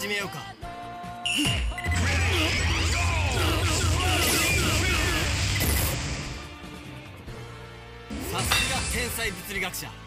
始めようか。さすが天才物理学者。